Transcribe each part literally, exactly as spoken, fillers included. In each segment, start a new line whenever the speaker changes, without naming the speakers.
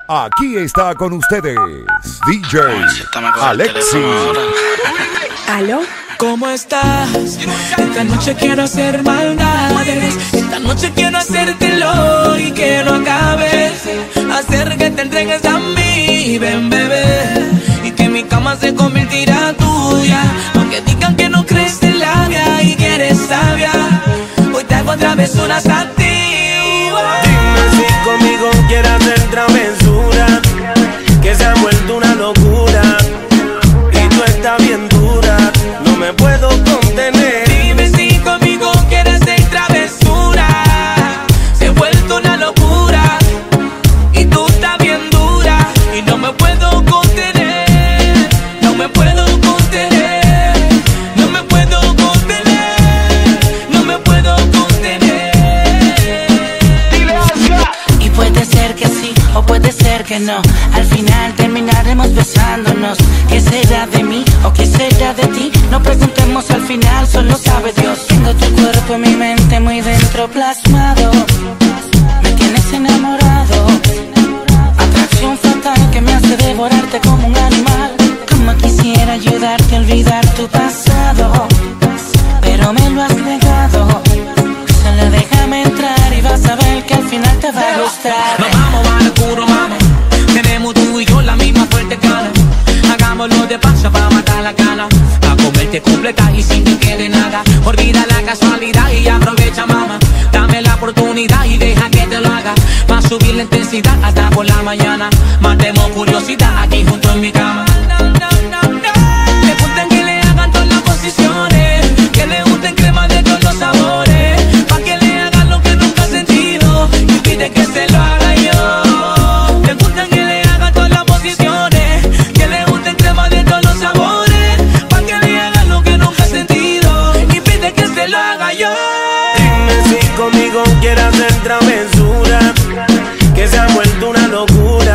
Aquí está con ustedes D J Alexi.
¿Aló?
¿Cómo estás? Esta noche quiero hacer maldades. Esta noche quiero hacértelo y que no acabes. Hacer que te entregues a mí, ven bebé, y que mi cama se convertirá tuya. Aunque digan que no crees en la vida y que eres sabia, hoy te hago travesuras a ti.
Dime si conmigo quieres hacer travesura, que se ha vuelto una locura y tú estás bien dura, no me puedo contener.
Dime si conmigo quieres hacer travesura, se ha vuelto una locura y tú estás bien dura y no me puedo contener, no me puedo contener, no me puedo contener, no me puedo contener.
Y puede ser que sí o puede ser que no, al final terminaremos besándonos. ¿Qué será de mí o qué será de ti? No preguntemos, al final solo sabe Dios. Tengo tu cuerpo en mi mente muy dentro plasmado, me tienes enamorado, atracción fatal que me hace devorarte como un animal. Como quisiera ayudarte a olvidar tu pasado, pero me lo has negado. Solo déjame entrar y vas a ver que al final te va a gustar.
Nos vamos a locura, mami. Tenemos tú y yo la misma fuerte gana. Hagámoslo de paso para matar la gana. A comerte completa y sin que quede nada. Olvida la casualidad y aprovecha, mamá. Dame la oportunidad y deja que te lo haga. Va a subir la intensidad hasta por la mañana. Matemos curiosidad aquí junto en mi cama. Le gusten que le hagan todas las posiciones, que le gusten crema de todos los sabores, pa' que le hagan lo que nunca ha sentido y pide que se lo haga yo. Le gustan que le hagan todas las posiciones, que le gusten crema de todos los sabores, pa' que le hagan lo que nunca ha sentido y pide que se lo haga yo.
Dime si conmigo quieres hacer travesura, que se ha vuelto una locura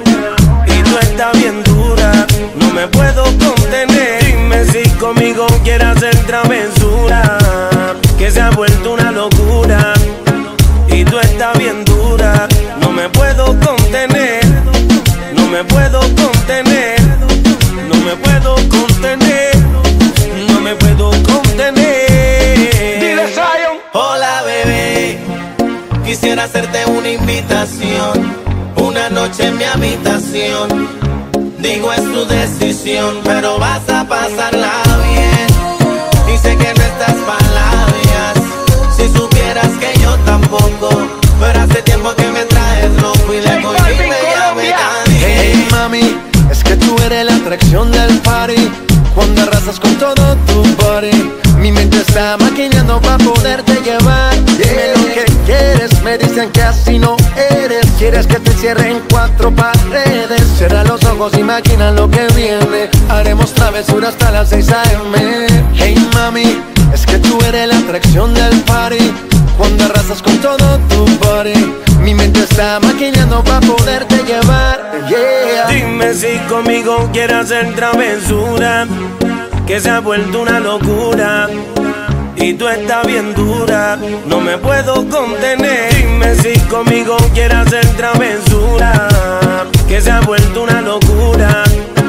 y tú estás bien dura, no me puedo contener. Dime si conmigo quieres hacer travesura, que se ha vuelto una locura y tú estás bien dura, no me puedo contener, no me puedo contener, no me puedo contener, no me puedo contener. Dile Zion.
Hola bebé, quisiera hacerte una invitación, una noche en mi habitación. Digo es tu decisión, pero vas a pasarla bien. Y sé que no estás palabras, si supieras que yo tampoco, pero hace tiempo que me traes loco y le cogí media también.
Hey mami, es que tú eres la atracción del party, cuando arrasas con todo tu body. Mi mente está maquinando para poderte llevar. Dime lo que quieres, me dicen que así no eres. Quieres que te cierre en cuatro paredes. Cierra los ojos y maquina lo que viene. Haremos travesura hasta las seis a eme. Hey mami, es que tú eres la atracción del party, cuando arrasas con todo tu body. Mi mente está maquinando para poderte llevar, yeah.
Dime si conmigo quieres hacer travesura, que se ha vuelto una locura y tú estás bien dura, no me puedo contener. Dime si conmigo quieres hacer travesura, que se ha vuelto una locura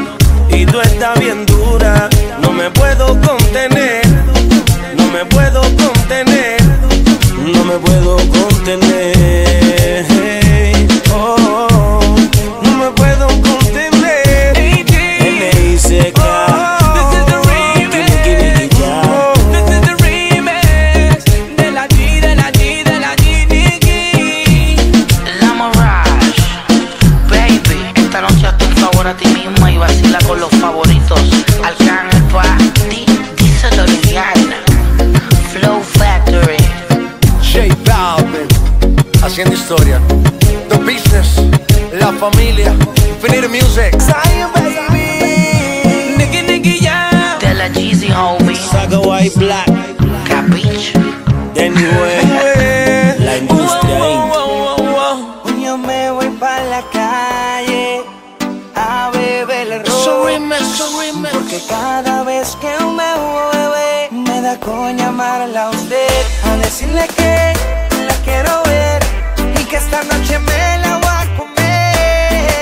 y tú estás bien dura, no me puedo contener, no me puedo contener, no me puedo contener. Oh, oh, oh, no me puedo contener. N I C K.
A ti misma y vacila con los favoritos. Arcángel pa' ti, díselo Liliana. Flow Factory.
J Balvin, haciendo historia. The Business, la familia, Infinity Music.
Zion baby,
Nicky Nicky ya.
De la Jeezy homie.
Saga White Black,
Capiche.
anyway, la industria indie.
Yo me voy pa' la calle a beber el ron, porque cada vez que me mueve me da con llamarla a usted, a decirle que la quiero ver y que esta noche me la voy a comer.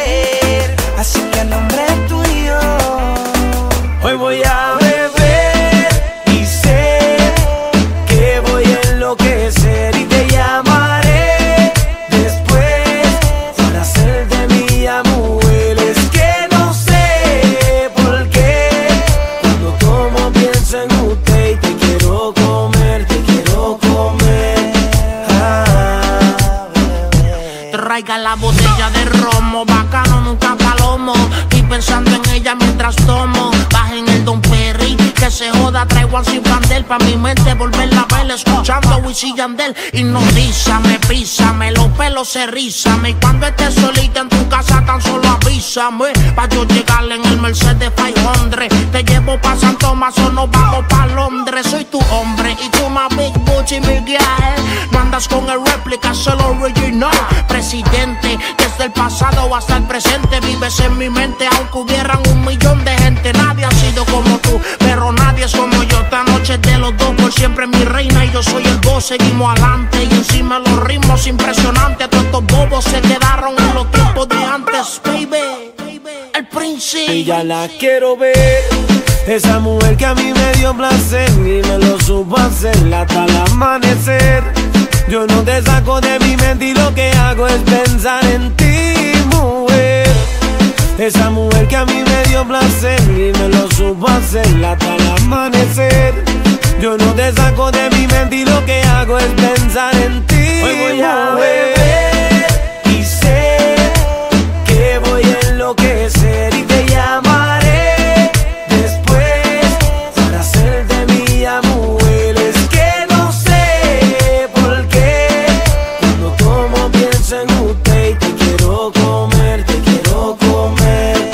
romo, bacano, nunca palomo. Y pensando en ella mientras tomo. Bajen el Don Perry, que se joda, traigo sin pandel. Pa' mi mente volverla a ver, escuchando Wisin y Yandel. Hipnotízame, písame, los pelos se rízame. Y cuando estés solita en tu casa tan solo avísame. Pa' yo llegarle en el Mercedes quinientos. Te llevo pa' San Tomás o nos vamos pa' Londres. Soy tu hombre y tú más Big Booty Miguel. No andas con el réplica, solo original. Presidente, desde el pasado hasta el presente. Vives en mi mente aunque hubieran un millón de gente. Nadie ha sido como tú, pero nadie es como yo. Esta noche es de los dos, por siempre mi reina y yo soy el boss. Seguimos adelante y encima los ritmos impresionantes. Todos estos bobos se quedaron en los tiempos de antes, baby. El príncipe.
Y ya la quiero ver, esa mujer que a mí me dio placer y me lo supo hacer hasta el amanecer. Yo no te saco de mi mente y lo que hago es pensar en ti, mujer. Esa mujer que a mí me dio placer y me lo supo hacer hasta el amanecer. Yo no te saco de mi mente y lo que hago es pensar en ti. Hoy voy a beber y sé que voy a enloquecer y te llamaré después para hacerte mía, mujer. Es que no sé por qué cuando tomo pienso en usted y te quiero comer, te quiero comer.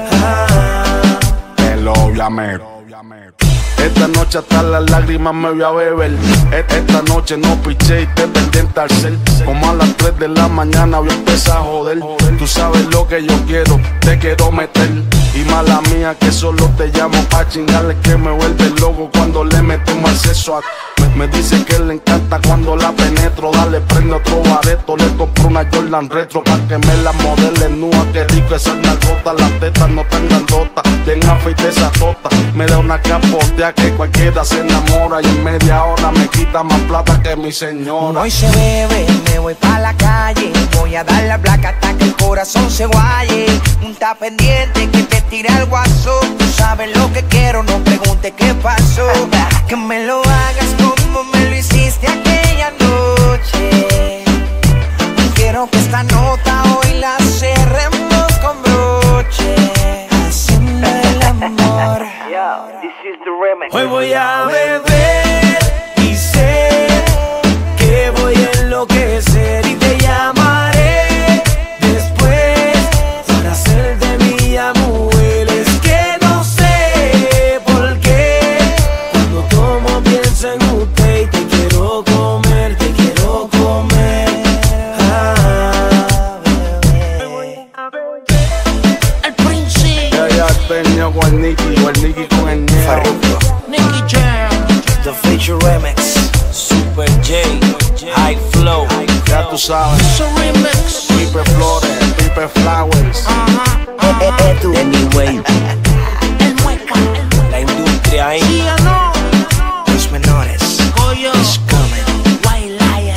Ah.
Hello, llame. Esta noche hasta las lágrimas me voy a beber. Esta noche no piché y te pendiente al cel. Como a las tres de la mañana voy a empezar a joder. Tú sabes lo que yo quiero, te quiero meter. Y mala mía que solo te llamo pa' chingarle, que me vuelve loco cuando le metemos acceso a... Me dice que le encanta cuando la penetro. Dale, prende otro bareto. Le compro una Jordan retro pa' que me la modele nua. Qué rico esa nalgota, las tetas no tan grandotas. Bien afeite esa tota. Me da una capotea que cualquiera se enamora. Y en media hora me quita más plata que mi señora.
Hoy se bebe, me voy pa' la calle. Voy a dar la placa hasta que el corazón se guaye. Un ta pendiente que te tira el guaso. Tú sabes lo que quiero, no preguntes qué pasó. Que me lo hagas como me lo hiciste aquella noche. Quiero que esta nota hoy la cerremos con broche. Haciendo el amor.
Hoy voy a beber y sé que voy a enloquecer y te llamaré después para hacerte mía, mujer. Es que no sé por qué cuando tomo pienso en usted y te quiero comer, te quiero comer. Ah, bebé.
El príncipe.
Ya ya tenía con el Nicky, o el Nicky con el Neo.
Nicky Jam,
The Feature Remix, Super J, High Flow.
Ya tú sabes.
su remix.
Pipe Flores, Pipe Flowers.
Ajá, ajá.
Anyway,
El mueca.
la industria ahí,
Sí o no.
los menores.
Goyo.
It's coming.
White Lion.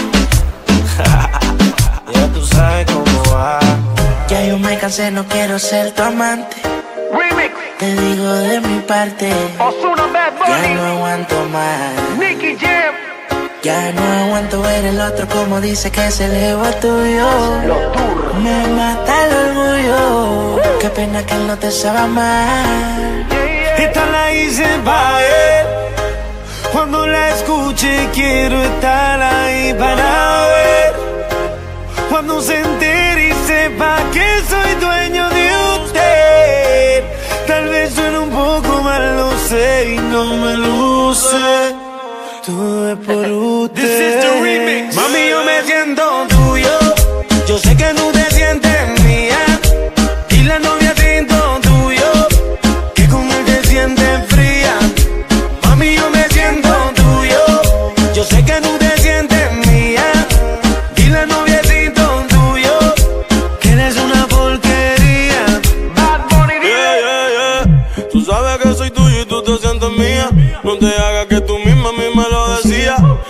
Ya tú sabes cómo va.
Ya yo me cansé, no quiero ser tu amante. Te digo de mi parte, ya no aguanto más.
Nicky Jam.
Ya no aguanto ver el otro como dice que se le va tuyo. Me mata el orgullo, qué pena que él no te sabe amar.
Esta la hice pa' él. Cuando la escuche quiero estar ahí para ver. Cuando se entere y sepa que soy dueño de usted. Tal vez suene un poco mal, lo sé, y no me luce. Todo es por usted. This is the remix. Mami, yo me siento tuyo. Yo sé que tú te sientes mía. Y la novia siento tuyo, que con él te sientes fría. Mami, yo me siento tuyo. Yo sé que tú te sientes mía. Y la novia siento tuyo, que eres una porquería. Bad Bunny, yeah, yeah, yeah. Tú sabes que soy tuyo y tú te sientes mía. No te hagas que tú misma a mí me lo decías.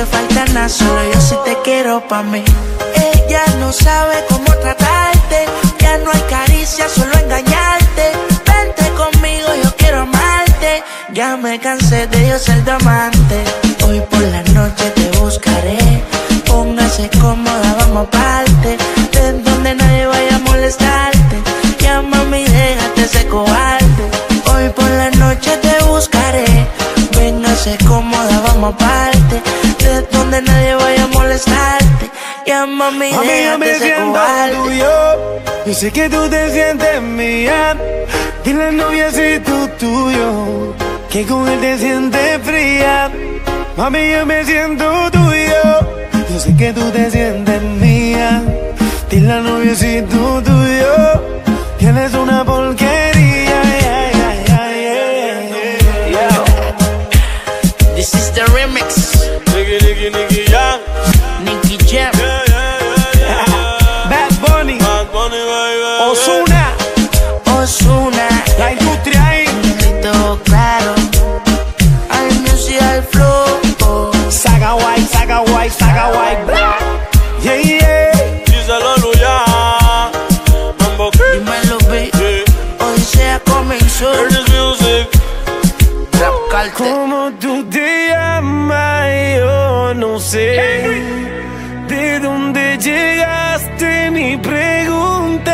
falta nada, solo yo sí te quiero pa' mí. Ella no sabe cómo tratarte, ya no hay caricia, solo engañarte. Vente conmigo, yo quiero amarte, ya me cansé de yo ser tu amante. Hoy por la noche te buscaré, póngase cómoda, vamos aparte, de donde nadie vaya a molestarte. Ya mami, déjate ese cobarde. Hoy por la noche te buscaré, véngase cómoda, vamos aparte, de donde nadie vaya a molestarte. Ya mami,
mami, yo me
déjate ese
siento
cobarde.
tuyo, yo sé que tú te sientes mía. Dile al noviecito tuyo que con él te sientes fría. Mami, yo me siento tuyo, yo sé que tú te sientes mía. Dile al noviecito tuyo que él es una porquería. Yeah, yeah, yeah, yeah, yeah.
This is the remix.
Nicky, Nicky, Nicky Jam.
Nicky Jam.
Yeah, yeah, yeah, yeah. Bad Bunny. Bad Bunny, baby. Ozuna.
Ozuna.
La industria ahí.
Todo claro. Al music, al flow.
Saga White, Saga White, Saga White. Yeah, yeah. Díselo, Luya. Mambo King.
Dímelo, baby. Odisea comenzó.
Music.
Rap Carter.
¿Cómo tú te llamas? Yo no sé. ¿De dónde llegaste? Ni pregunté.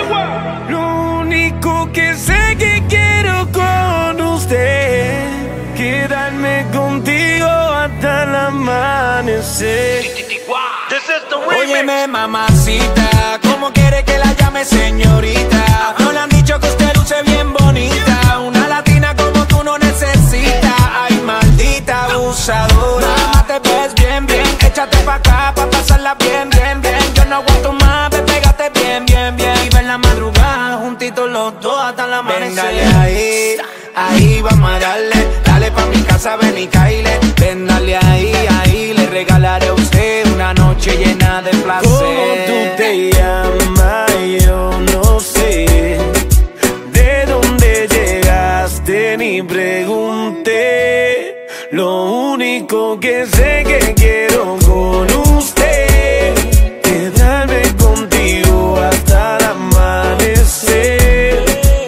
Lo único que sé que quiero con usted, quedarme contigo hasta el amanecer.
Óyeme, mamacita, ¿cómo quiere que la llame señorita? No le han dicho que usted luce bien bonita. Una latina como tú no necesita. Ay, maldita abusadora. Nada más te ves bien, bien. Échate pa' acá pa' pasarla bien, bien, bien. Yo no aguanto más, ve, pégate bien, bien, bien. Y ver la madrugada juntitos los dos hasta la amanecer.
Ven, dale ahí, ahí vamos a darle. Dale pa' mi casa, ven y caile. Ven, dale ahí, ahí. Le regalaré a usted una noche llena de placer.
¿Cómo tú te llamas? Yo no sé. ¿De dónde llegaste? Ni pregunté. Lo único que sé que quiero con usted, quedarme contigo hasta el amanecer.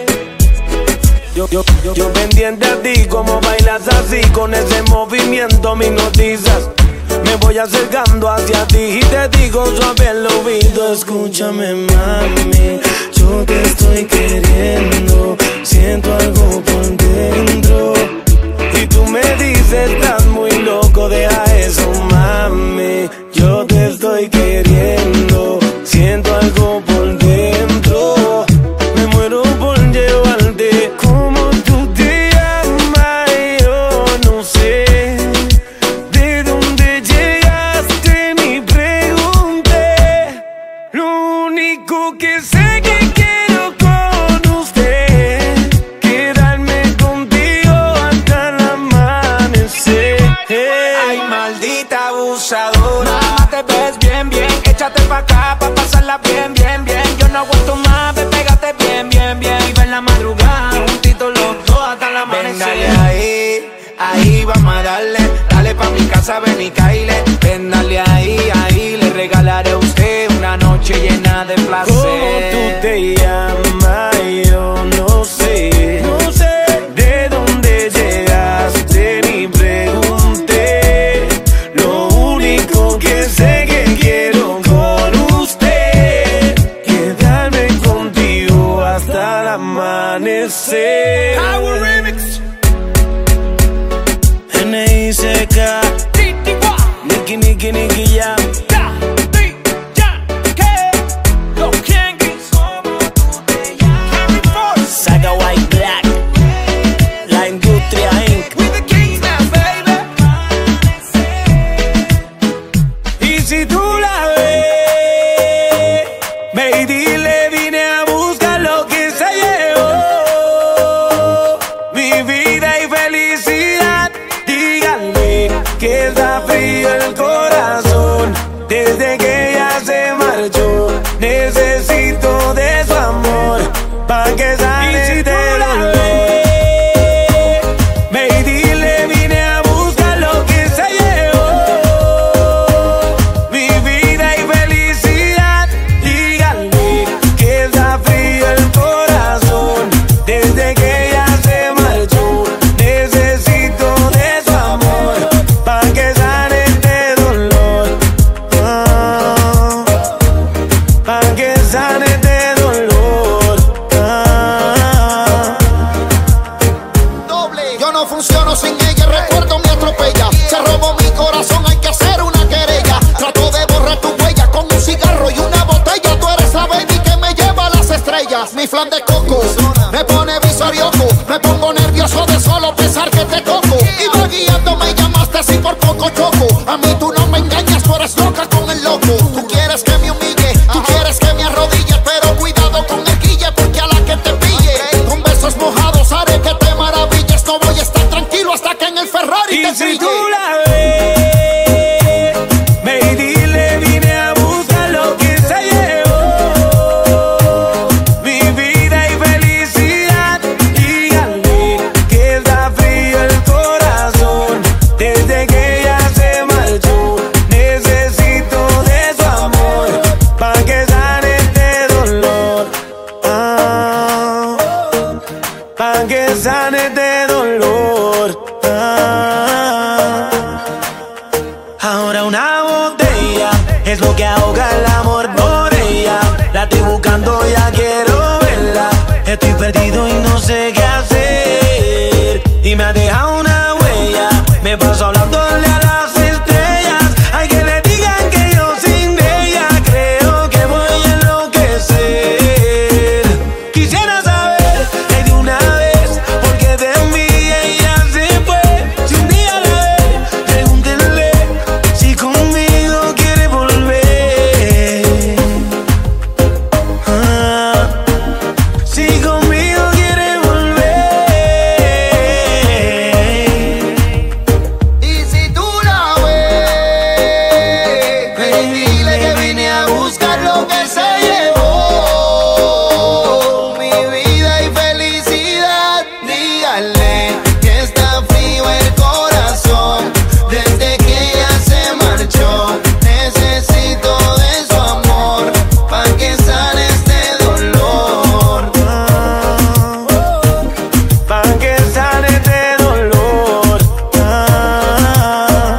Yo, yo, yo, yo pendiente a ti, como bailas así, con ese movimiento me noticias. Me voy acercando hacia ti y te digo suave al oído. Escúchame, mami, yo te estoy queriendo. Siento algo por dentro y tú me dices, estás muy loco, deja eso, mami. Yo te estoy queriendo. Siento algo por dentro, me muero por llevarte. ¿Cómo tú te llamas? Yo no sé. ¿De dónde llegaste? Ni pregunté. Lo único que sé que quiero con usted, quedarme contigo hasta el amanecer.
Ay, maldita abusadora. Nada más te ves bien, bien. Échate pa' acá pa' pasarla bien, bien, bien. Yo no aguanto más, ve, pégate bien, bien, bien. Y ver la madrugada juntitos los dos hasta el amanecer.
Ven, dale ahí, ahí vamos a darle. Dale pa' mi casa, ven y caile. Ven, dale ahí, ahí. Le regalaré a usted una noche llena de placer.
¿Cómo tú te llamas? Yo no sé. No sé. ¿De dónde llegaste? Ni pregunté. Lo único que sé que quiero con usted, quedarme contigo hasta el amanecer.
Power Remix.
N I C K. Nicky, Nicky, Nicky Jam. Saga White Black. La industria incorporated. Y si tú la ves, ve y dile, vine a buscar lo que se llevó. Mi vida y felicidad. Díganle que está frío el corazón desde que ella se marchó. Necesito de su amor pa' que sane de volver. Ve y dile, vine a buscar lo que se llevó. Ahora una botella es lo que ahoga el amor por ella. La estoy buscando, ya quiero verla. Estoy perdido y no sé qué hacer. Y me ha dejado una huella. Me paso hablándole a las estrellas. Hay que le digan que yo sin ella creo que voy a enloquecer. Quisiera saber que de una vez por qué de mí ella se fue. Si un día la ve, pregúntenle si conmigo quiere volver. Ah, si conmigo quiere volver.
Y si tú la ves, ven y dile que vine a buscar lo que se llevó, mi vida y felicidad. Dígale que está frío el corazón desde que ella se marchó. Necesito de su amor pa' que sane este dolor.
Pa' que sane este dolor. Ah.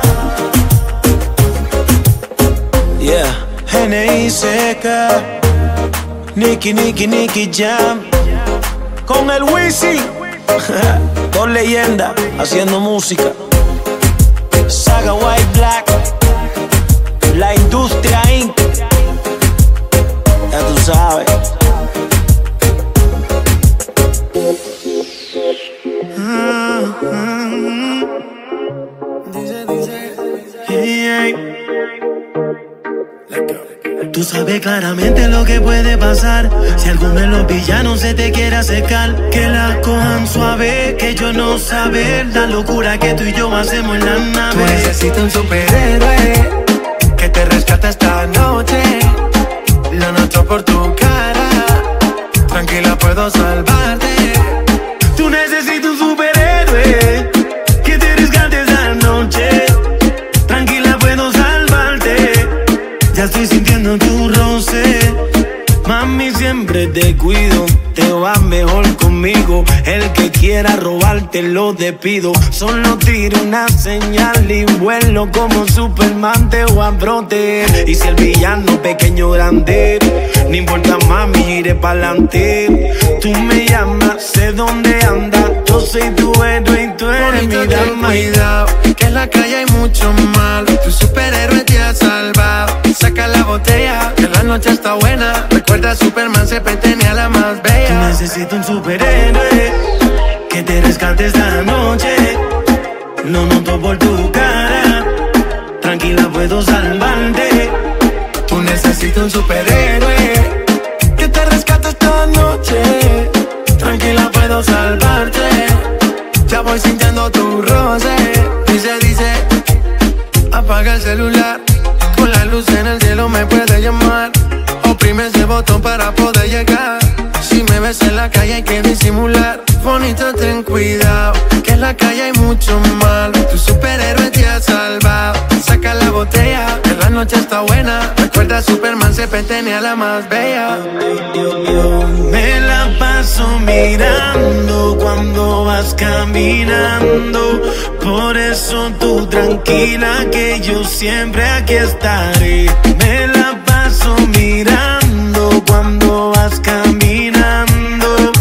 Yeah, N I seca, Nicky, Nicky, Nicky Jam, con el Wisin, dos leyendas haciendo música. Saga White Black, La Industria incorporated. Ya tú sabes. Tú sabes claramente lo que puede pasar si alguno de los villanos se te quiere acercar. Que la cojan suave, que yo no saber la locura que tú y yo hacemos en la nave.
Tú necesitas un superhéroe que te rescate esta noche. Lo noto por tu cara, tranquila puedo salvarte.
Tú necesitas un superhéroe que te rescate esta noche. Tranquila, puedo salvarte. Ya estoy sintiendo tu roce. Mami, siempre te cuido. Te va mejor conmigo. El que quiera robarte lo despido. Solo tiro una señal y vuelo como Superman te voy a proteger. Y si el villano pequeño o grande, no importa, mami, iré pa'lante. Tú me llamas, sé dónde andas. Yo soy tu héroe y tú eres mi dama.
Cuidado, que en la calle hay mucho mal. Tu superhéroe te ha salvado. Saca la botella, que la noche está buena. Recuerda, Superman se pertenece a la más
Tú
bella.
necesitas un superhéroe que te rescate esta noche. Lo noto por tu cara. Tranquila, puedo salvarte.
Tú necesitas un superhéroe que te rescate esta noche. Tranquila, puedo salvarte. Ya voy sintiendo tu roce. Dice, dice, apaga el celular. Con la luz en el cielo me puede llamar. Oprime ese botón para poder llegar. Si me ves en la calle hay que disimular. Bonito, ten cuidado, que en la calle hay mucho mal. Tu superhéroe te ha salvado. Saca la botella, que la noche está buena. Recuerda, Superman se pertenece a la más bella.
Me la paso mirando cuando vas caminando. Por eso tú tranquila que yo siempre aquí estaré. Me la paso mirando cuando vas caminando.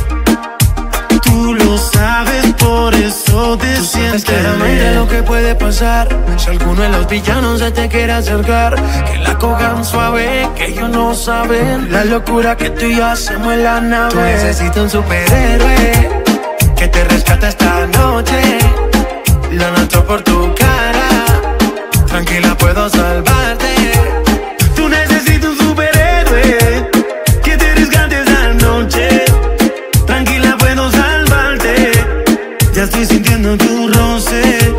Tú lo sabes, por eso te
Tú
sientes
sabes claramente lo que puede pasar si alguno de los villanos se te quiere acercar. Que la cojan suave, que ellos no saben la locura que tú y yo hacemos en la nave. Tú necesitas un superhéroe que te rescate esta noche. Lo noto por tu cara, tranquila puedo salvarte.
Tú necesitas un superhéroe que te rescate esta noche. Tranquila, puedo salvarte. Ya estoy sintiendo tu roce.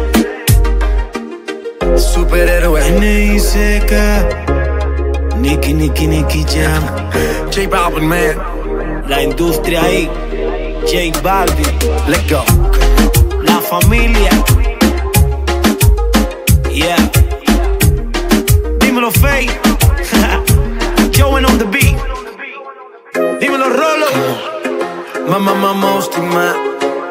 Superhéroe
N I seca, Nicky, Nicky, Nicky Jam,
J Balvin, man.
La Industria ahí, J Balvin,
Let's go.
La Familia. Yeah. Dímelo, Faye. Joey on the beat. Dímelo, Rolo.
Mama, mama, estima.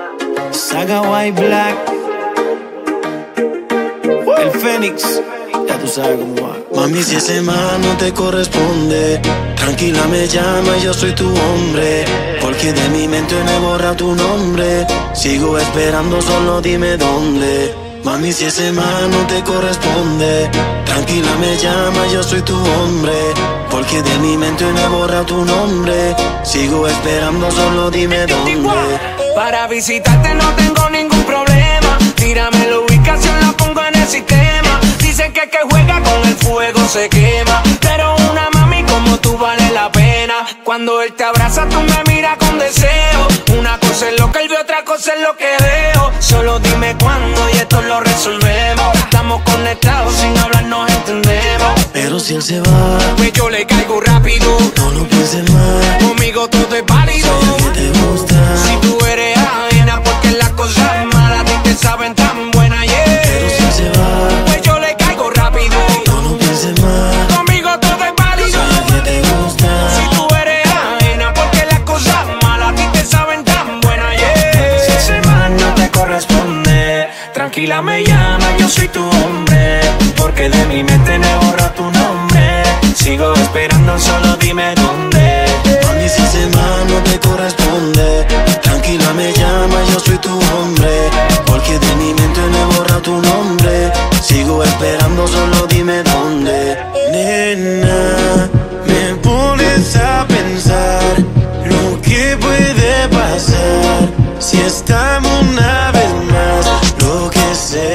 Saga White Black. El Fénix. tú sabes cómo va. Mami, si ese man no te corresponde, tranquila me llama y yo soy tu hombre. Porque de mi mente no he borrado tu nombre. Sigo esperando, solo dime dónde. Mami, si ese man no te corresponde, tranquila me llama, yo soy tu hombre. Porque de mi mente no he borrado tu nombre. Sigo esperando, solo dime dónde.
Para visitarte no tengo ningún problema. Tírame la ubicación, la pongo en el sistema. Dicen que el que juega con el fuego se quema, pero una mami como tú vale la pena. Cuando él te abraza tú me miras con deseo. Una cosa es lo que él ve, otra cosa es lo que veo. Solo dime cuándo y esto lo resolvemos. Estamos conectados, sin hablar nos entendemos.
Pero si él se va,
pues yo le caigo rápido.
No lo pienses más,
conmigo todo es válido.
Soy el que te gusta.
Si tú eres ajena porque las cosas malas a ti te saben tan buenas, yeah.
Pero si él se va,
pues yo le caigo rápido.
No lo pienses más,
conmigo todo es válido.
Soy el que te gusta.
Si tú eres ajena porque las cosas malas a ti te saben tan buenas, yeah. Si ese man no te corresponde, tranquila me llama, yo soy tu hombre. Porque de mi mente me borra tu nombre. Sigo esperando, solo dime dónde.
Mami, si ese man no te corresponde, tranquila me llama, yo soy tu hombre. Porque de mi mente no he borrado tu nombre. Sigo esperando, solo dime dónde. Nena, me pones a pensar lo que puede pasar si estamos una vez más. Lo que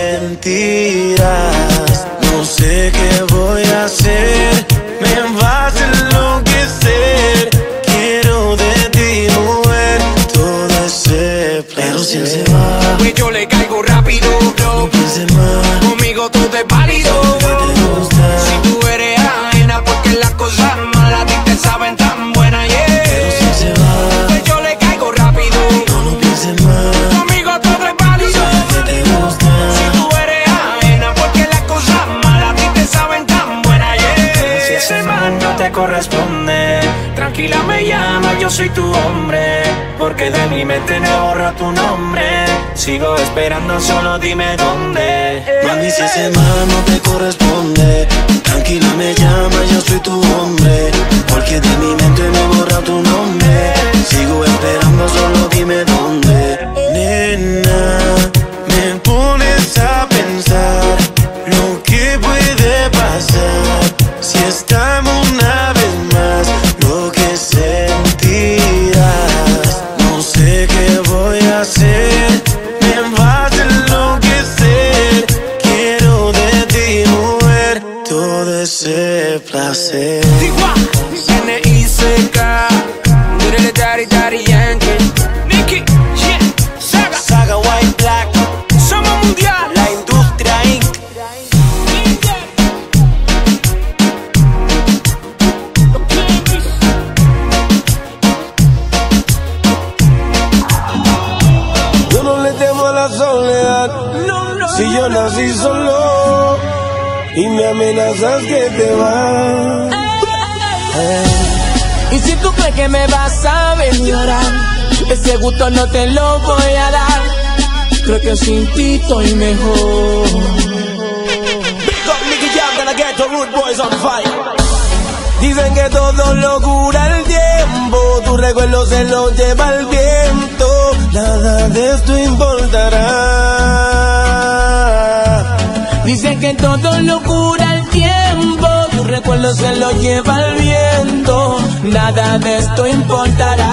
sentirás, no sé qué voy a hacer. Me vas a enloquecer. Quiero de ti, mujer, todo ese placer. Pero si él se va,
pues yo le caigo rápido.
No pienses más,
conmigo todo es válido.
Soy el que te gusta.
Si tú eres ajena porque las cosas malas a ti te saben tan buenas, yeah.
Pero si él se va,
pues yo le caigo rápido.
No lo pienses más,
conmigo todo es válido.
Soy el que te gusta.
Si tú eres ajena porque las cosas malas a ti te saben tan buenas, yeah. Si ese man no te corresponde, tranquila me llama, yo soy tu hombre. Porque de mi mente no borra tu nombre. Sigo esperando, solo dime dónde.
Mami, si ese man no te corresponde, tranquila me llama, yo soy tu hombre. Porque de mi mente no he borrado tu nombre. Sigo esperando, solo dime dónde. Nena, me pones a pensar lo que puede pasar si estamos una vez más. Lo que sentirás, no sé qué voy a hacer. Me vas a enloquecer. Quiero de ti, mujer, todo ese placer.
N I C K, Little Daddy Daddy Yankee, Nicky, yeah, Saga,
Saga White Black,
somos mundial,
la industria inc.
Yo no le temo a la soledad,
no, no,
si yo nací solo y me amenazas que te vas.
Y si tú crees que me vas a ver llorar, ese gusto no te lo voy a dar. Creo que sin ti estoy mejor.
Big up Nicky Jam, gonna get the rude boys on fire. Dicen que todo lo cura el tiempo, tu recuerdo se lo lleva el viento. Nada de esto importará.
Dicen que todo lo cura el tiempo, tu recuerdo se lo lleva el viento. Nada de esto importará.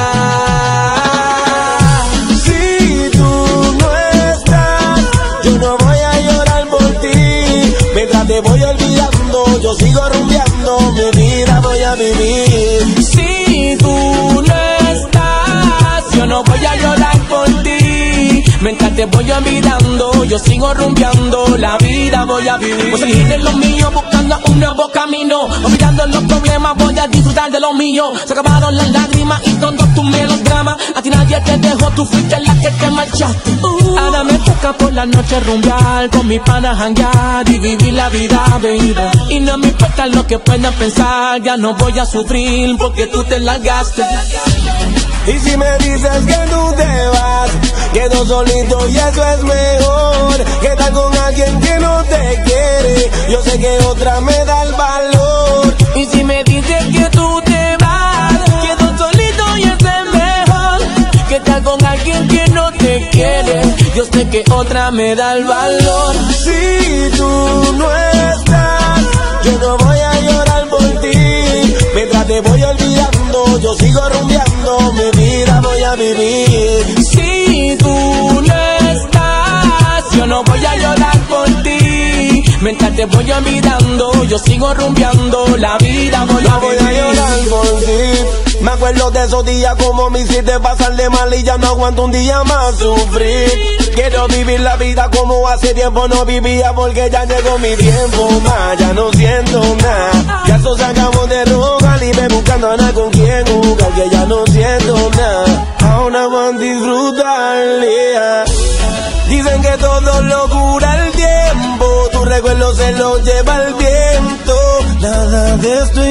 Si tú no estás, yo no voy a llorar por ti. Mientras te voy olvidando, yo sigo rumbeando, mi vida voy a vivir.
Si tú no estás, yo no voy a llorar por ti. Mientras te voy olvidando, yo sigo rumbeando, la vida voy a vivir. Voy a seguir en lo mío, buscando un nuevo camino. Olvidando los problemas, voy a disfrutar de lo mío. Se acabaron las lágrimas y todos tus melodramas. A ti nadie te dejó, tú fuiste la que te marchaste. Uh. Ahora me toca por la noche rumbear, con mi pana janguear y vivir la vida, baby. Y no me importa lo que puedan pensar, ya no voy a sufrir porque tú te largaste.
Y si me dices que tú te vas, quedo solito y eso es mejor que estar con alguien que no te quiere. Yo sé que otra me da el valor.
Y si me dices que tú te vas, quedo solito y eso es mejor que estar con alguien que no te quiere. Yo sé que otra me da el valor.
Si tú no estás, yo no voy a llorar por ti. Mientras te voy olvidando, yo sigo rumbeando, mi vida voy a vivir.
Si tú no estás, yo no voy a llorar por ti. Mientras te voy olvidando, yo sigo rumbeando, la vida voy a
voy
vivir.
a llorar por ti. Me acuerdo de esos días como me hiciste pasar de mal y ya no aguanto un día más sufrir. Quiero vivir la vida como hace tiempo no vivía, porque ya llegó mi tiempo más. Ya no siento nada, ya eso se acabó de rogar y me buscando a nada con quien jugar, que ya no siento nada. Ahora van a disfrutar, yeah. Dicen que todo lo cura el tiempo, tu recuerdo se lo lleva el viento. Nada de esto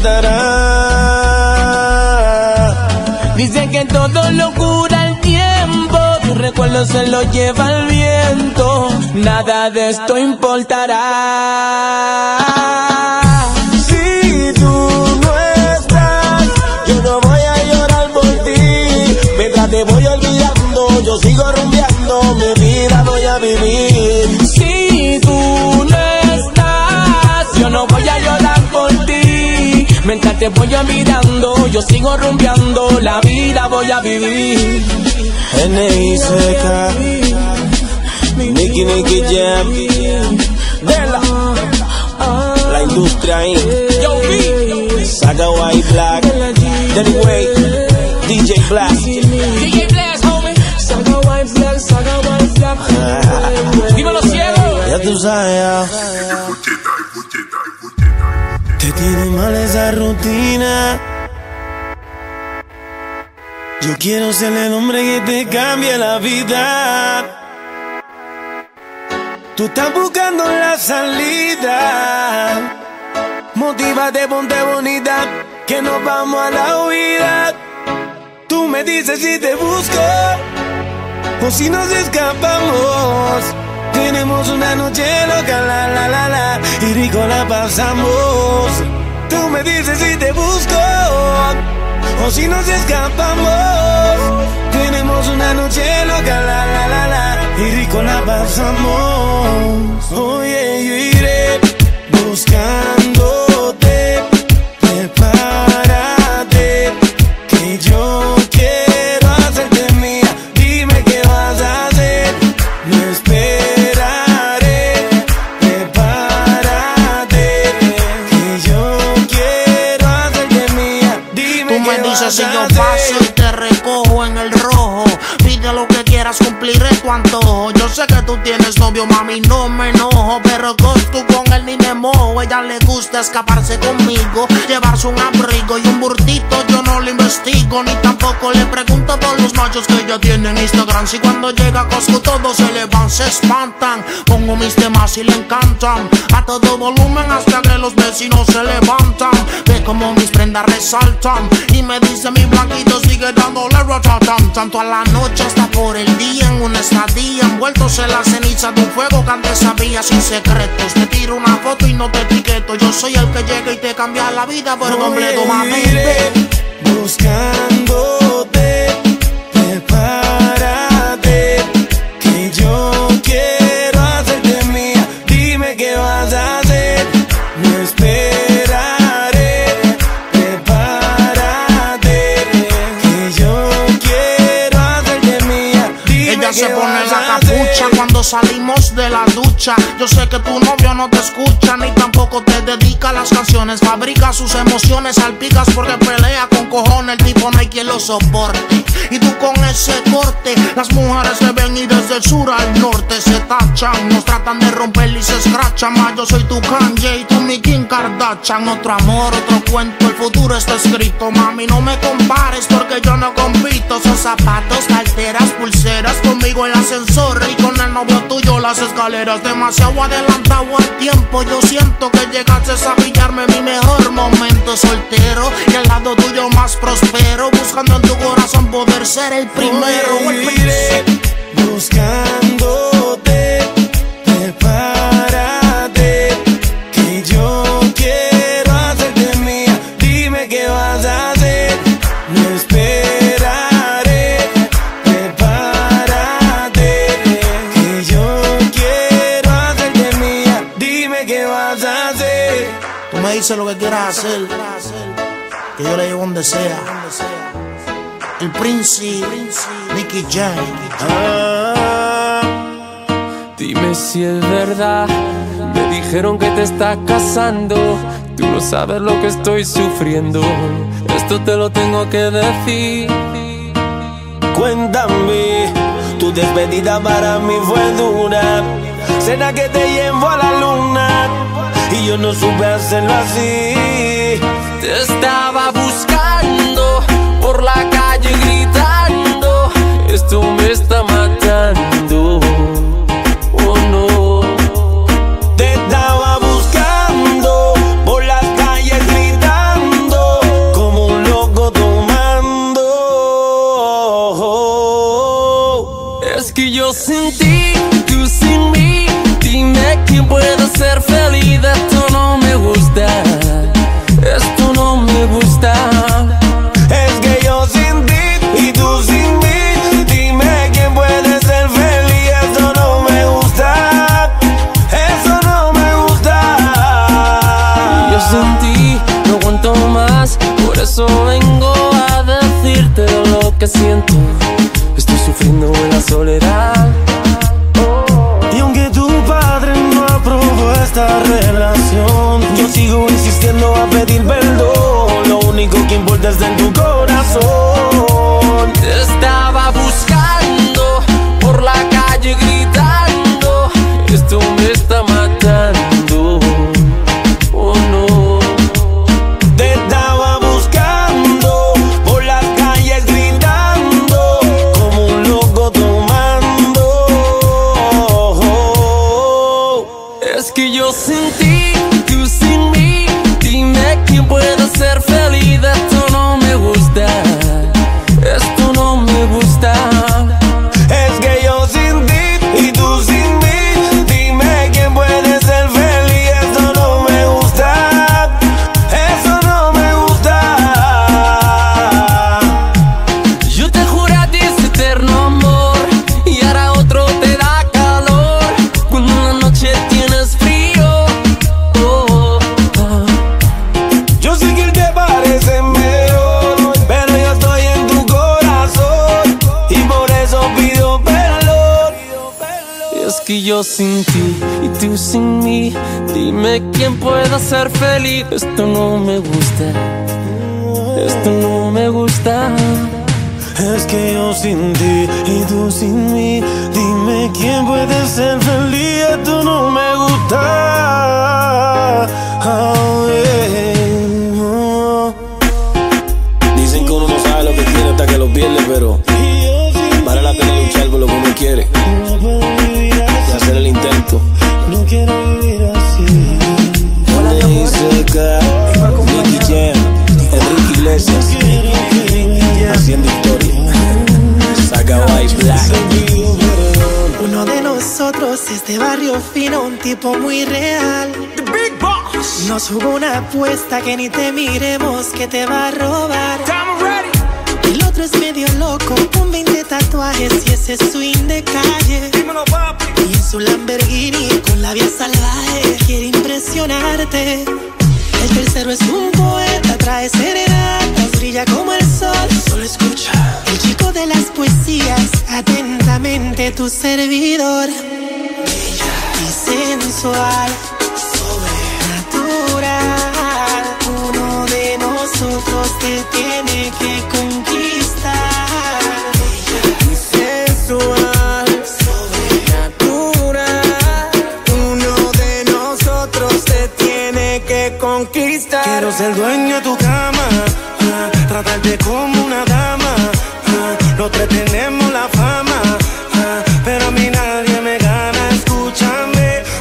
importará.
Dicen que todo lo cura el tiempo, tu recuerdo se lo lleva el viento. Nada de esto importará.
Si tú no estás, yo no voy a llorar por ti. Mientras te voy olvidando, yo sigo rumbeando, mi vida voy a vivir.
Si tú no estás, yo no voy a llorar por ti. Mientras te voy olvidando, yo sigo rumbeando, la vida voy a vivir.
N I C K, Nicky Nicky Jam, Dela, La Industria incorporated.
Yo vi
Saga White Black, Danny Way, D J Blast,
D J Blast, homie. Saga White Black, Saga White Black. Dímelo ciego.
Ya tú sabes, te tiene mal esa rutina. Yo quiero ser el hombre que te cambie la vida. Tú estás buscando la salida. Motívate, ponte bonita, que nos vamos a la huida. Tú me dices si te busco o si nos escapamos. Tenemos una noche loca, la la la la, y rico la pasamos. Tú me dices si te busco o si nos escapamos. Tenemos una noche loca, la la la la, y rico la pasamos. Oye, yo iré buscándote. Prepárate, que yo quiero hacerte mía. Dime qué vas a hacer, no esperaré. Prepárate, que yo quiero hacerte mía. Dime
Tú me
qué
dices
vas
si
a
yo
hacer.
paso y te recojo en el rojo. Pide lo que quieras, cumpliré tu antojo. Yo sé que tú tienes novio, mami, no me enojo, pero con tú con él ni me mojo. Ella le gusta escaparse conmigo, llevarse un abrigo y un burtito. Yo no lo investigo, ni tampoco le pregunto por los machos que ella tiene en Instagram. Si cuando llega a Costco todos se le van, se espantan. Pongo mis temas y le encantan a todo volumen hasta que los vecinos se levantan. Ve como mis prendas resaltan y me dice mi blanquito sigue dándole ratatam. Tanto a la noche hasta por el día, en una estadía envueltos en la ceniza de un fuego que antes sabía sin secretos. Te tiro una foto y no te etiqueto. Yo soy el que llega y te cambia la vida por completo, mami.
Buscándote, prepárate, que yo quiero hacerte mía. Dime qué vas a hacer, no esperaré. Prepárate, que yo quiero hacerte mía. Dime
Ella se
qué
pone
vas
la
a
capucha
hacer.
cuando salimos de la ducha. Yo sé que tu novio no te escucha ni tampoco te dedica las canciones. Fabrica sus emociones, salpicas porque pelea con cojones. El tipo no hay quien lo soporte. Y tú con ese corte, las mujeres te ven y desde el sur al norte se tachan. Nos tratan de romper y se escrachan. Más yo soy tu Kanye y tú mi Kim Kardashian. Otro amor, otro cuento, el futuro está escrito. Mami, no me compares porque yo no compito. Son zapatos, carteras, pulseras, conmigo el ascensor y con el novio tuyo las escaleras de demasiado adelantado al tiempo. Yo siento que llegaste a pillarme en mi mejor momento soltero y al lado tuyo más prospero, buscando en tu corazón poder ser el primero.
Hoy viviré buscándote, prepárate, que yo quiero hacerte mía. Dime qué vas a hacer, no esperaré. Prepárate, que yo quiero hacerte mía. Dime qué vas a hacer.
Tú me dices lo que quieras hacer, que yo le llevo donde sea. El Príncipe, Nicky Jam.
Ah, dime si es verdad. Me dijeron que te estás casando. Tú no sabes lo que estoy sufriendo. Esto te lo tengo que decir.
Cuéntame, tu despedida para mí fue dura. Cena que te llevo a la luna y yo no supe hacerlo así.
Te estaba buscando por la calle gritando, esto me está matando, oh no.
Te estaba buscando por las calles gritando, como un loco tomando.
Es que yo sin ti, tú sin mí, dime quién puede ser feliz. Esto no me gusta, esto no me gusta.
Es que yo sin ti y tú sin mí, dime quién puede ser feliz. Eso no me gusta, eso no me gusta.
Yo sin ti no aguanto más, por eso vengo a decirte lo que siento. Estoy sufriendo en la soledad.
Y aunque tu padre no aprobó esta relación, yo sigo insistiendo a pedir perdón. Lo único que importa es en tu corazón.
Te estaba buscando por la calle gritando, esto me está matando, oh no.
Te estaba buscando por las calles gritando, como un loco tomando.
Es que yo sin ti, tú sin mí, dime quién puede ser feliz. Esto no me gusta, esto no me gusta.
Es que yo sin ti y tú sin mí, dime quién puede ser feliz. Eso no me gusta, eso no me gusta.
Yo te juré a ti ese eterno amor y ahora otro te da calor cuando en la noche tienes frío. Oh, oh.
Yo sé que él te parece mejor, pero yo estoy en tu corazón y por eso pido perdón.
Es que yo sin ti y tú sin mí, dime quién puede ser feliz. Esto no me gusta, esto no me gusta.
Es que yo sin ti y tú sin mí, dime quién puede ser feliz. Esto no me gusta. Oh, yeah. Oh. Dicen que uno no sabe lo que tiene hasta que lo pierde, pero vale la pena luchar por lo que uno quiere y hacer el intento. No quiero vivir así. Nicky Jam, Enrique Iglesias, haciendo historia. Saga White Black.
Uno de nosotros es de barrio fino, un tipo muy real. The Big Boss. Nos jugó una apuesta que ni te miremos, que te va a robar. El otro es medio loco, con veinte tatuajes y ese swing de calle. Y en su Lamborghini con la vía salvaje quiere impresionarte. El tercero es un poeta, trae serenatas, brilla como el sol. Solo escucha. El chico de las poesías, atentamente tu servidor. Bella y sensual, sobrenatural. Uno de nosotros te tiene que conquistar. Bella y sensual, sobrenatural. Uno de nosotros te tiene que conquistar.
Quiero ser dueño de tu cama, ah, tratarte como una dama, ah, los tres tenemos la fama, ah, pero a mí nadie me gana. Escúchame,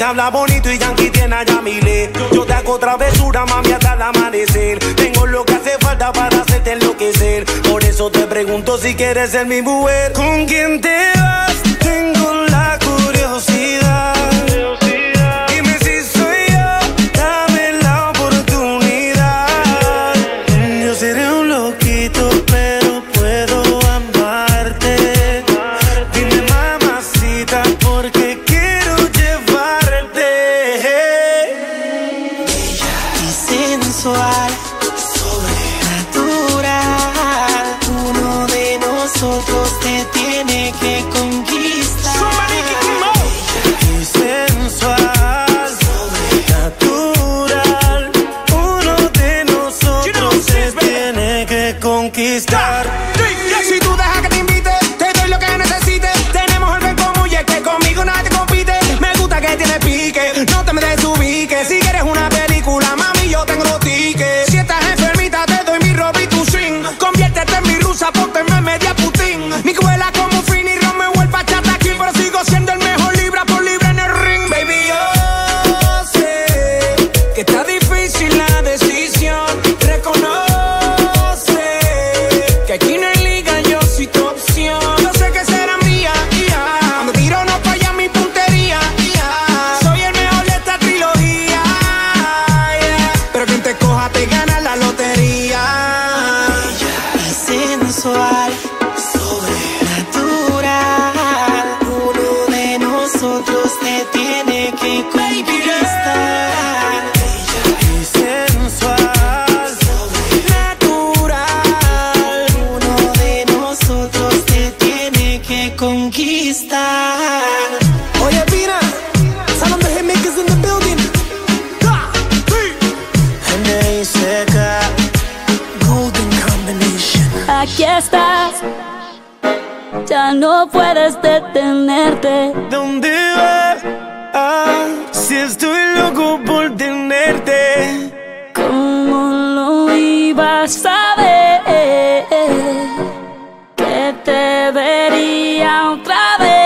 habla bonito y Yankee tiene a Yamile. Yo te hago travesura, mami, hasta el amanecer. Tengo lo que hace falta para hacerte enloquecer. Por eso te pregunto si quieres ser mi mujer. ¿Con quién te vas? Tengo la curiosidad. Dime si soy yo, dame la oportunidad. Yo seré un loquito, pero puedo amarte. Dime, mamacita, porque quiero llevarte.
Y sensual, sobrenatural. Uno de nosotros te tiene que conquistar.
Y sensual, sobrenatural. Uno de nosotros te tiene que conquistar.
Si tú dejas que te invite, te doy lo que necesites. Tenemos algo en común y es que conmigo nadie compite. Me gusta que tienes pique, no te me desubiques. Si quieres una película, mami, yo tengo los tickets. Si estás enfermita, te doy mi ropa y tu swing. Conviértete en mi rusa, ponte en media Putin. Mi cuela como Fini, Romeo, el bachata aquí, pero sigo siendo el mejor libra por libra en el ring. Baby, yo sé que está difícil la decisión. Reconoce que aquí no hay liga, yo soy tu opción. Yo sé que será mía, yeah. Cuando tiro no falla mi puntería, yeah. Soy el mejor de esta trilogía, yeah. Pero quien te coja te gana la lotería.
Y sensual, sobrenatural. Uno de nosotros te tiene que conquistar.
Y sensual,
Natural. Uno de nosotros te tiene que conquistar.
Oye, Pina, sound of the hitmakers in the building. Ha, hey.
N I C K.
Golden combination.
Aquí estás, ya no puedes detenerte.
¿Dónde vas? Ah, si estoy loco por tenerte.
¿Cómo lo ibas a ver? Que te vería otra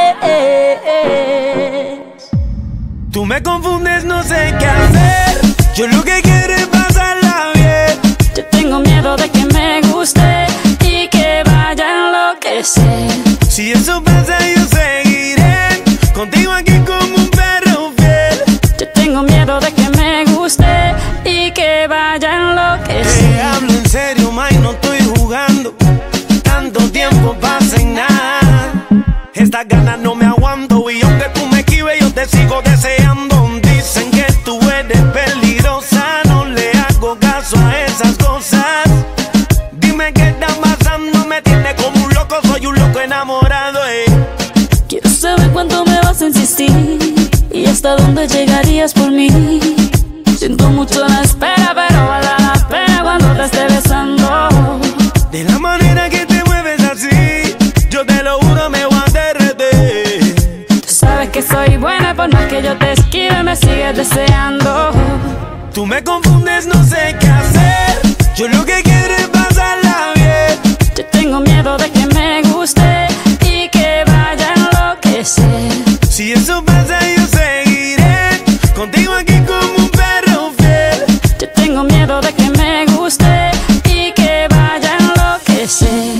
vez.
Tú me confundes, no sé qué hacer. Yo lo que quiero es pasarla bien.
Yo tengo miedo de que me guste y que vaya a enloquecer.
Si eso pasa, yo seguiré contigo aquí como un perro fiel.
Yo tengo miedo de que me guste y que vaya a enloquecer.
Te hablo en serio, ma, y no estoy jugando. Tanto tiempo pasa y nada. Estas ganas no me aguanto y aunque tú me esquives, yo te sigo deseando. Dicen que tú eres peligrosa, no le hago caso a esas cosas. Dime qué está pasando, me tiene como un loco, soy un loco enamorado, eh.
Quiero saber cuánto me vas a insistir y hasta dónde llegarías por mí. Siento mucho la espera, pero vale la pena cuando te esté besando.
De la manera que te mueves así, yo te lo juro, me voy a derretir.
Tú sabes que soy buena, por más que yo te esquive, me sigues deseando.
Tú me confundes, no sé qué hacer. Yo lo que quiero es pasarla bien.
Yo tengo miedo de que me guste y que vaya a enloquecer.
Si eso pasa, yo seguiré contigo aquí como un perro fiel.
Yo tengo miedo de que me guste y que vaya a enloquecer.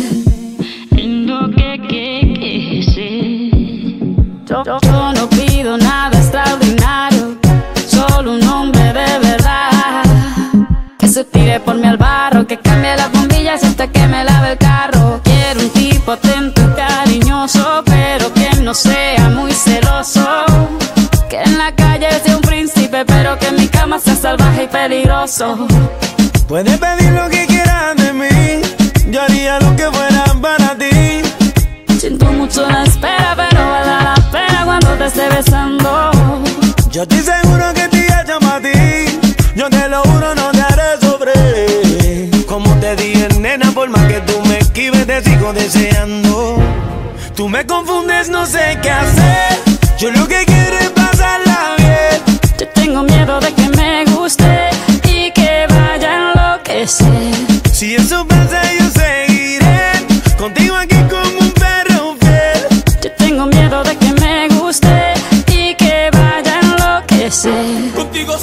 Yo, yo, yo no pido nada extraordinario, solo un hombre de verdad. Que se tire por mí al barro, que cambie las bombillas hasta que me lave el carro. Quiero un tipo atento y cariñoso, pero que no sea muy celoso. Que en la calle sea un príncipe, pero que en mi cama sea salvaje y peligroso.
Puedes pedir lo que quieras de mí, yo haría lo que fuera para ti.
Siento mucho la espera, pero vale la pena cuando te esté besando.
Yo estoy seguro que te llamo a ti, yo te lo juro, no te haré sobre. Como te dije, nena, por más que tú me esquives, te sigo deseando. Tú me confundes, no sé qué hacer. Yo lo que quiero es pasarla bien.
Yo tengo miedo de que me guste y que vaya a enloquecer.
Si eso pasa, yo seguiré contigo aquí como un perro fiel.
Yo tengo miedo de que me guste y que vaya a enloquecer.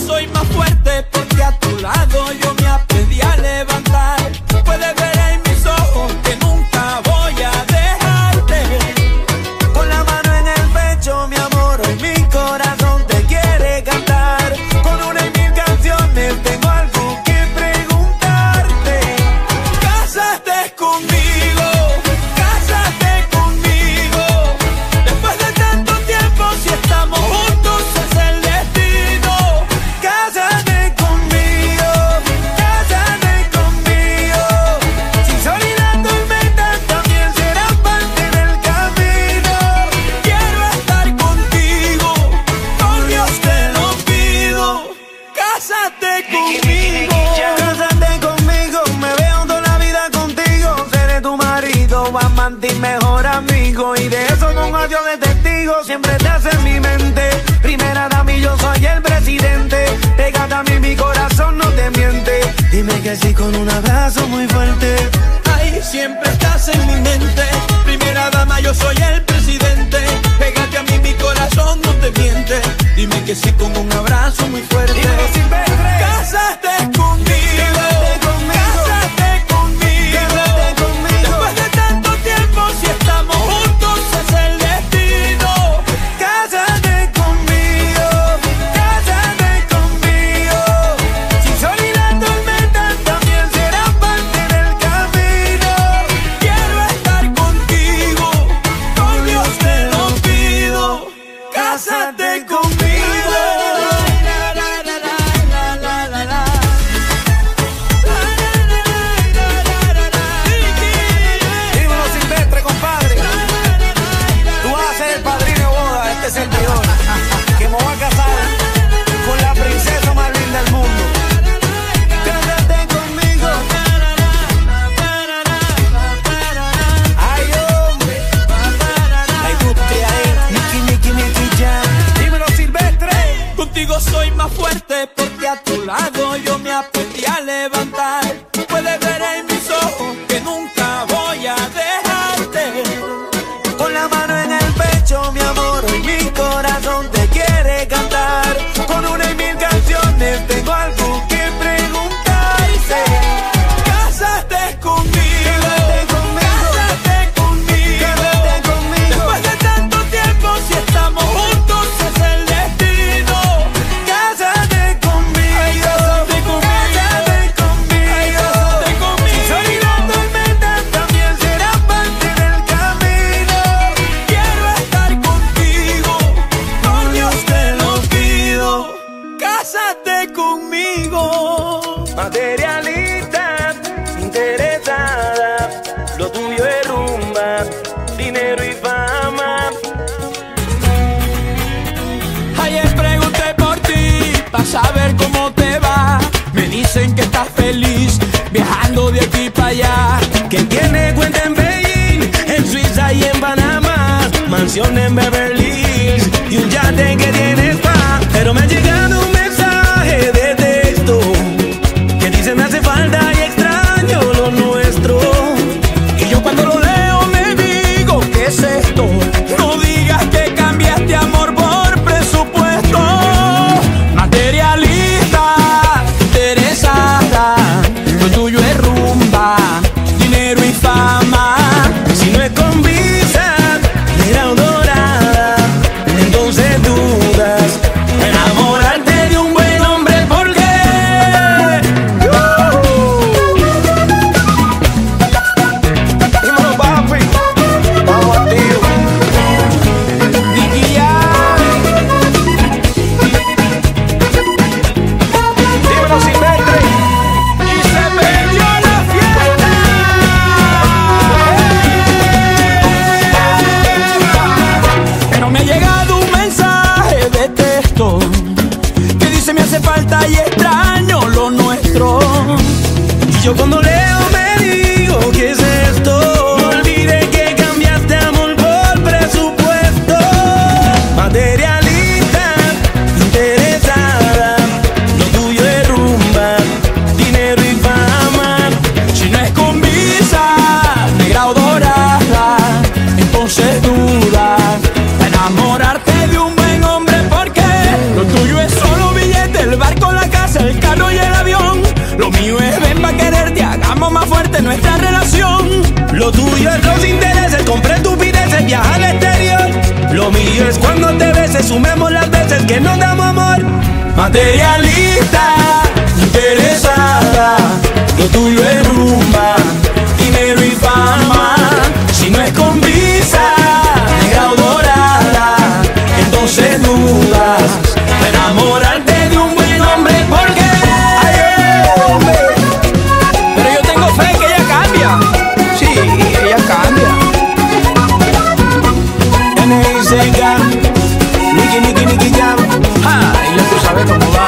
soy más fuerte porque a tu lado yo me aprendí a levantar. Puedes ver en mis ojos que nunca voy a dejarte.
Con la mano en el pecho, mi amor, hoy mi corazón te quiere cantar. Con una y mil canciones tengo algo que preguntarte.
Cásate conmigo, cásate conmigo. Después de tanto tiempo, si estamos juntos es el destino.
Cásate conmigo, cásate conmigo. Si sol y la tormenta también serán parte del camino.
Quiero estar contigo, por Dios te lo pido. Cásate conmigo.
Cásate conmigo, me veo toda la vida contigo. Seré tu marido, amante y mejor amigo. Y de eso con adiós de testigo, siempre te hace en mi mente. Primera dama y yo soy el presidente. Pégate a mí, mi corazón no te miente. Dime que sí con un abrazo muy fuerte.
Ay, siempre estás en mi mente. Primera dama, yo soy el presidente. Pégate a mí, mi corazón no te miente. Dime que sí con un abrazo muy fuerte. Cásate conmigo, cásate conmigo. Después de tanto tiempo, si estamos juntos es el destino.
Cásate conmigo, cásate conmigo. Si sol y la tormenta también serán parte del camino.
Quiero estar contigo, por Dios te lo pido. Cásate conmigo.
Dímelo, Silvestre, compadre. Tú vas a ser el padrino de boda de este servidor, que me voy a casar con la princesa más linda del mundo. Cásate conmigo. Ay, hombre. La industria es Nicky, Nicky, Nicky Jam. Dímelo, Silvestre.
Contigo soy más fuerte porque a tu lado yo me aprendí a levantar. Puedes ver en mis ojos que nunca voy a dejarte.
Con la mano en el pecho, mi amor, hoy mi corazón te quiere cantar. Con una y mil canciones tengo algo que preguntarte.
Cásate conmigo,
Cásate conmigo.
cásate conmigo.
Cásate conmigo.
Después de tanto tiempo, si estamos juntos es el destino.
Cásate conmigo,
Ay, cásate conmigo.
cásate conmigo.
Ay, cásate conmigo.
Si sol y la tormenta también será parte del camino.
Quiero estar contigo, por Dios te lo pido. Cásate conmigo.
Materialista, interesada, lo tuyo es rumba, dinero y fama.
Ayer pregunté por ti, para saber cómo te va. Me dicen que estás feliz, viajando de aquí para allá.
Que tiene cuenta en Beijing, en Suiza y en Panamá, mansión en Beverly Hills y un yate que tiene spa. Pero me ha llegado un mensaje de texto que dice me hace falta y extraño lo nuestro.
Y yo cuando lo leo me digo, ¿qué es esto? No digas que cambiaste amor por presupuesto. Materialista, interesada, lo tuyo es rumba, dinero y fama.
Si no es con visa, mira dorada, Lo tuyo es los intereses, compré estupideces, viajar al exterior. Lo mío es cuando te beses, sumemos las veces que nos damos amor. Materialista, interesada, lo tuyo es rumba, dinero y fama. Si no es con visa, negra o dorada, entonces dudas de enamorarte de un buen hombre porque ay, hombre. Pero yo tengo fe que ella cambia. Sí, ella cambia. N I C K, Niki, Niki, Niki, Jam. Ja, y ya tú sabes cómo va.